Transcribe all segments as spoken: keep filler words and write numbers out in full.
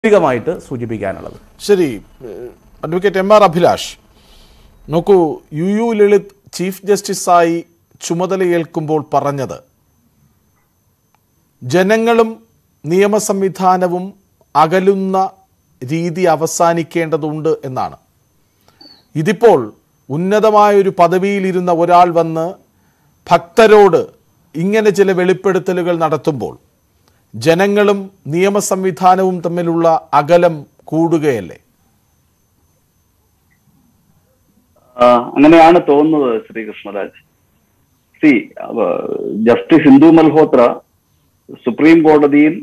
ായിട്ട് സൂചിപ്പിക്കാനുള്ളത്. ശരി, advocate M R Abhilash, നോക്കൂ, യു യു ലളിത് ചീഫ് ജസ്റ്റിസായി ചുമതലയേൽക്കുമ്പോൾ പറഞ്ഞത് ജനങ്ങളും നിയമ സംവിധാനവും അകലുന്ന രീതി അവസാനിക്കേണ്ടതുണ്ട് എന്നാണ്. ഇതിപ്പോൾ ഉന്നതമായൊരു പദവിയിലിരുന്ന ഒരാൾ വന്ന് ഭക്തരോട് ഇങ്ങനെ ചില വെളിപ്പെടുത്തലുകൾ നടത്തുമ്പോൾ ജനങ്ങളും നിയമ സംവിധാനവും തമ്മിലുള്ള അകലം കൂടുകയല്ലേ? അങ്ങനെയാണ് തോന്നുന്നത് ശ്രീകൃഷ്ണരാജ്. സി ജസ്റ്റിസ് ഇന്ദു മൽഹോത്ര സുപ്രീം കോടതിയിൽ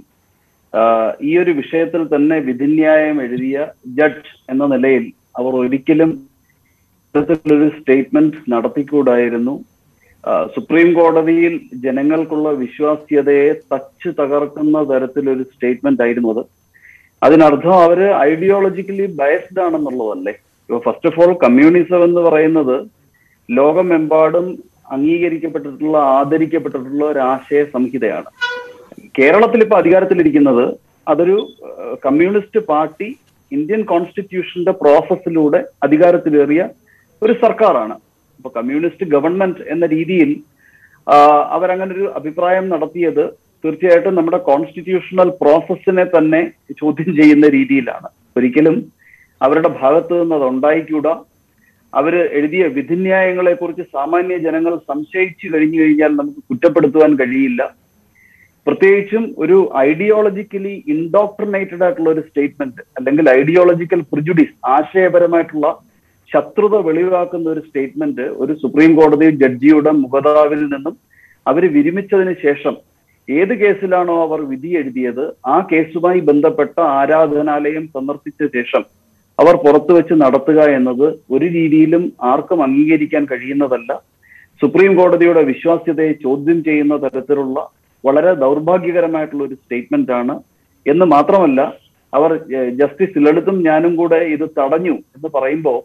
ഈ ഒരു വിഷയത്തിൽ തന്നെ വിധിന്യായം എഴുതിയ ജഡ്ജ് എന്ന നിലയിൽ അവർ ഒരിക്കലും ഇത്തരത്തിലൊരു സ്റ്റേറ്റ്മെന്റ് നടത്തിക്കൂടായിരുന്നു. സുപ്രീം കോടതിയിൽ ജനങ്ങൾക്കുള്ള വിശ്വാസ്യതയെ തച്ച് തകർക്കുന്ന തരത്തിലൊരു സ്റ്റേറ്റ്മെന്റ് ആയിരുന്നു അത്. അതിനർത്ഥം അവര് ഐഡിയോളജിക്കലി ബയസ്ഡ് ആണെന്നുള്ളതല്ലേ. ഫസ്റ്റ് ഓഫ് ഓൾ, കമ്മ്യൂണിസം എന്ന് പറയുന്നത് ലോകമെമ്പാടും അംഗീകരിക്കപ്പെട്ടിട്ടുള്ള ആദരിക്കപ്പെട്ടിട്ടുള്ള ഒരു ആശയ സംഹിതയാണ്. കേരളത്തിൽ ഇപ്പൊ അധികാരത്തിലിരിക്കുന്നത് അതൊരു കമ്മ്യൂണിസ്റ്റ് പാർട്ടി ഇന്ത്യൻ കോൺസ്റ്റിറ്റ്യൂഷന്റെ പ്രോസസ്സിലൂടെ അധികാരത്തിലേറിയ ഒരു സർക്കാരാണ്. ഇപ്പൊ കമ്മ്യൂണിസ്റ്റ് ഗവൺമെന്റ് എന്ന രീതിയിൽ അവരങ്ങനെ ഒരു അഭിപ്രായം നടത്തിയത് തീർച്ചയായിട്ടും നമ്മുടെ കോൺസ്റ്റിറ്റ്യൂഷണൽ പ്രോസസ്സിനെ തന്നെ ചോദ്യം ചെയ്യുന്ന രീതിയിലാണ്. ഒരിക്കലും അവരുടെ ഭാഗത്ത് നിന്ന് അത് ഉണ്ടായിക്കൂടാ. അവര് എഴുതിയ വിധിന്യായങ്ങളെ കുറിച്ച് സാമാന്യ ജനങ്ങൾ സംശയിച്ചു കഴിഞ്ഞു കഴിഞ്ഞാൽ നമുക്ക് കുറ്റപ്പെടുത്തുവാൻ കഴിയില്ല. പ്രത്യേകിച്ചും ഒരു ഐഡിയോളജിക്കലി ഇൻഡോക്ട്രിനേറ്റഡ് ആയിട്ടുള്ള ഒരു സ്റ്റേറ്റ്മെന്റ്, അല്ലെങ്കിൽ ഐഡിയോളജിക്കൽ പ്രിജുഡിസ്, ആശയപരമായിട്ടുള്ള ശത്രുത വെളിവാക്കുന്ന ഒരു സ്റ്റേറ്റ്മെന്റ് ഒരു സുപ്രീം കോടതി ജഡ്ജിയുടെ മുഖതാവിൽ നിന്നും അവർ വിരമിച്ചതിന് ശേഷം ഏത് കേസിലാണോ അവർ വിധി എഴുതിയത് ആ കേസുമായി ബന്ധപ്പെട്ട ആരാധനാലയം സന്ദർശിച്ച ശേഷം അവർ പുറത്തു വെച്ച് നടത്തുക എന്നത് ഒരു രീതിയിലും ആർക്കും അംഗീകരിക്കാൻ കഴിയുന്നതല്ല. സുപ്രീം കോടതിയുടെ വിശ്വാസ്യതയെ ചോദ്യം ചെയ്യുന്ന തരത്തിലുള്ള വളരെ ദൗർഭാഗ്യകരമായിട്ടുള്ള ഒരു സ്റ്റേറ്റ്മെന്റ് ആണ്. എന്ന് മാത്രമല്ല, അവർ ജസ്റ്റിസ് ലളിതും ഞാനും കൂടെ ഇത് തടഞ്ഞു എന്ന് പറയുമ്പോൾ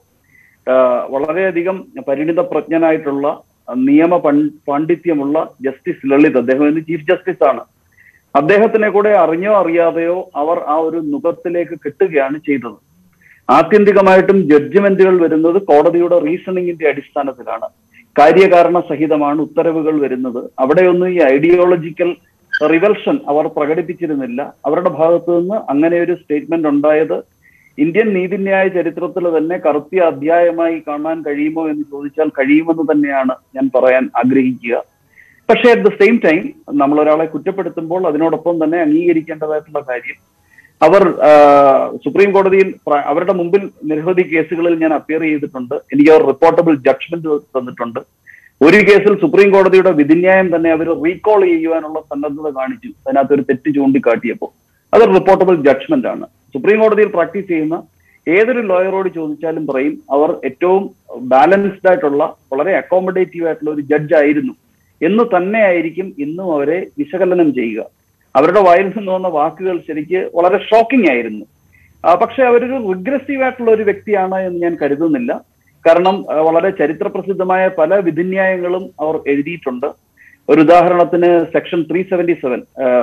വളരെയധികം പരിണിത പ്രജ്ഞനായിട്ടുള്ള നിയമ പാണ്ഡിത്യമുള്ള ജസ്റ്റിസ് ലളിത്, അദ്ദേഹം ഇന്ന് ചീഫ് ജസ്റ്റിസ് ആണ്, അദ്ദേഹത്തിനെ കൂടെ അറിഞ്ഞോ അറിയാതെയോ അവർ ആ ഒരു നുഖത്തിലേക്ക് കെട്ടുകയാണ് ചെയ്തത്. ആത്യന്തികമായിട്ടും ജഡ്ജ്മെന്റുകൾ വരുന്നത് കോടതിയുടെ റീസണിങ്ങിന്റെ അടിസ്ഥാനത്തിലാണ്. കാര്യകാരണ സഹിതമാണ് ഉത്തരവുകൾ വരുന്നത്. അവിടെയൊന്നും ഈ ഐഡിയോളജിക്കൽ റിവൽഷൻ അവർ പ്രകടിപ്പിച്ചിരുന്നില്ല. അവരുടെ ഭാഗത്തു നിന്ന് അങ്ങനെ ഒരു സ്റ്റേറ്റ്മെന്റ് ഉണ്ടായത് ഇന്ത്യൻ നീതിന്യായ ചരിത്രത്തിൽ തന്നെ കറുത്തിയ അധ്യായമായി കാണാൻ കഴിയുമോ എന്ന് ചോദിച്ചാൽ കഴിയുമെന്ന് തന്നെയാണ് ഞാൻ പറയാൻ ആഗ്രഹിക്കുക. പക്ഷേ അറ്റ് ദ സെയിം ടൈം നമ്മൾ ഒരാളെ കുറ്റപ്പെടുത്തുമ്പോൾ അതിനോടൊപ്പം തന്നെ അംഗീകരിക്കേണ്ടതായിട്ടുള്ള കാര്യം, അവർ സുപ്രീം കോടതിയിൽ അവരുടെ മുമ്പിൽ നിരവധി കേസുകളിൽ ഞാൻ അപ്പിയർ ചെയ്തിട്ടുണ്ട്. എനിക്ക് അവർ റിപ്പോർട്ടബിൾ ജഡ്ജ്മെന്റ് തന്നിട്ടുണ്ട്. ഒരു കേസിൽ സുപ്രീം കോടതിയുടെ വിധിന്യായം തന്നെ അവർ റീകോൾ ചെയ്യുവാനുള്ള സന്നദ്ധത കാണിച്ചു, അതിനകത്ത് ഒരു തെറ്റ് ചൂണ്ടിക്കാട്ടിയപ്പോൾ. അതൊരു റിപ്പോർട്ടബിൾ ജഡ്ജ്മെന്റ് ആണ്. സുപ്രീം കോടതിയിൽ പ്രാക്ടീസ് ചെയ്യുന്ന ഏതൊരു ലോയറോട് ചോദിച്ചാലും പറയും അവർ ഏറ്റവും ബാലൻസ്ഡ് ആയിട്ടുള്ള വളരെ അക്കോമഡേറ്റീവ് ആയിട്ടുള്ള ഒരു ജഡ്ജ് ആയിരുന്നു എന്ന് തന്നെ ആയിരിക്കും ഇന്നും അവരെ വിശകലനം ചെയ്യുക. അവരുടെ വായിൽ നിന്ന് വന്ന വാക്കുകൾ ശരിക്ക് വളരെ ഷോക്കിംഗ് ആയിരുന്നു. പക്ഷെ അവരൊരു റിഗ്രസീവ് ആയിട്ടുള്ള ഒരു വ്യക്തിയാണ് എന്ന് ഞാൻ കരുതുന്നില്ല. കാരണം വളരെ ചരിത്ര പ്രസിദ്ധമായ പല വിധിന്യായങ്ങളും അവർ എഴുതിയിട്ടുണ്ട്. ഒരു ഉദാഹരണത്തിന് section three seventy seven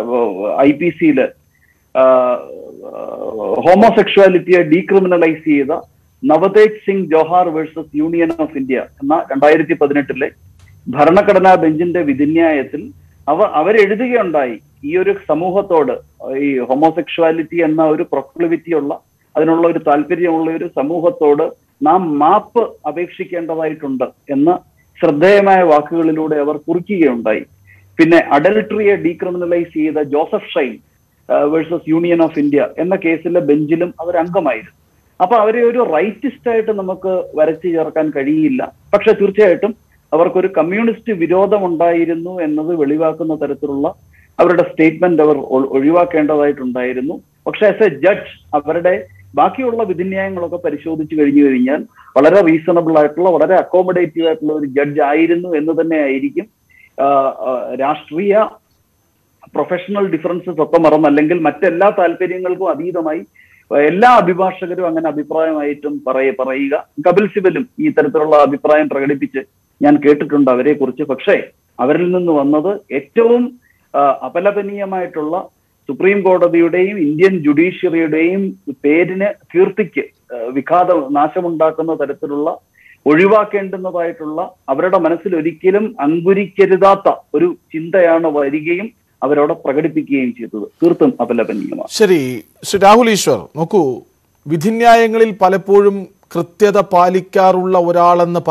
I P സിയില് ഹോമോസെക്ഷുവാലിറ്റിയെ ഡീക്രിമിനലൈസ് ചെയ്ത Navtej Singh Johar versus union of India എന്ന രണ്ടായിരത്തി പതിനെട്ടിലെ ഭരണഘടനാ ബെഞ്ചിന്റെ വിധിന്യായത്തിൽ അവ അവരെഴുതുകയുണ്ടായി, ഈ ഒരു സമൂഹത്തോട്, ഈ ഹോമോസെക്ഷുവാലിറ്റി എന്ന ഒരു പ്രൊക്ലിവിറ്റി ഉള്ള, അതിനുള്ള ഒരു താല്പര്യമുള്ള ഒരു സമൂഹത്തോട് നാം മാപ്പ് അപേക്ഷിക്കേണ്ടതായിട്ടുണ്ട് എന്ന ശ്രദ്ധേയമായ വാക്കുകളിലൂടെ അവർ കുറിക്കുകയുണ്ടായി. പിന്നെ അഡൽട്ടറിയെ ഡീക്രിമിനലൈസ് ചെയ്ത Joseph Shine versus union of India എന്ന കേസിലെ ബെഞ്ചിലും അവർ അംഗമായിരുന്നു. അപ്പൊ അവരെ ഒരു റൈറ്റിസ്റ്റ് ആയിട്ട് നമുക്ക് വരച്ചു ചേർക്കാൻ കഴിയില്ല. പക്ഷെ തീർച്ചയായിട്ടും അവർക്കൊരു കമ്മ്യൂണിസ്റ്റ് വിരോധം ഉണ്ടായിരുന്നു എന്നത് വെളിവാക്കുന്ന തരത്തിലുള്ള അവരുടെ സ്റ്റേറ്റ്മെന്റ് അവർ ഒഴിവാക്കേണ്ടതായിട്ടുണ്ടായിരുന്നു. പക്ഷെ ആസ് എ ജഡ്ജ് അവരുടെ ബാക്കിയുള്ള വിധിന്യായങ്ങളൊക്കെ പരിശോധിച്ചു കഴിഞ്ഞു കഴിഞ്ഞാൽ വളരെ റീസണബിൾ ആയിട്ടുള്ള, വളരെ അക്കോമഡേറ്റീവ് ആയിട്ടുള്ള ഒരു ജഡ്ജ് ആയിരുന്നു എന്ന് തന്നെ ആയിരിക്കും. രാഷ്ട്രീയ പ്രൊഫഷണൽ ഡിഫറൻസസ് ഒക്കെ മറന്ന്, അല്ലെങ്കിൽ മറ്റെല്ലാ താല്പര്യങ്ങൾക്കും അതീതമായി എല്ലാ അഭിഭാഷകരും അങ്ങനെ അഭിപ്രായമായിട്ടും പറയ പറയുക കപിൽ സിബലും ഈ തരത്തിലുള്ള അഭിപ്രായം പ്രകടിപ്പിച്ച് ഞാൻ കേട്ടിട്ടുണ്ട് അവരെ കുറിച്ച്. പക്ഷേ അവരിൽ നിന്ന് വന്നത് ഏറ്റവും അപലപനീയമായിട്ടുള്ള സുപ്രീം കോടതിയുടെയും ഇന്ത്യൻ ജുഡീഷ്യറിയുടെയും പേരിന് കീർത്തിക്ക് വിഘാത നാശമുണ്ടാക്കുന്ന തരത്തിലുള്ള ഒഴിവാക്കേണ്ടുന്നതായിട്ടുള്ള അവരുടെ മനസ്സിൽ ഒരിക്കലും അങ്കുരിക്കരുതാത്ത ഒരു ചിന്തയാണ് വരികയും അവരവിടെ പ്രകടിപ്പിക്കുകയും ചെയ്തത്. തീർത്തും അപലപനീയമാണ്. ശരി, ശ്രീ രാഹുൽ ഈശ്വർ, നോക്കൂ, വിധിന്യായങ്ങളിൽ പലപ്പോഴും കൃത്യത പാലിക്കാറുള്ള ഒരാളെന്ന്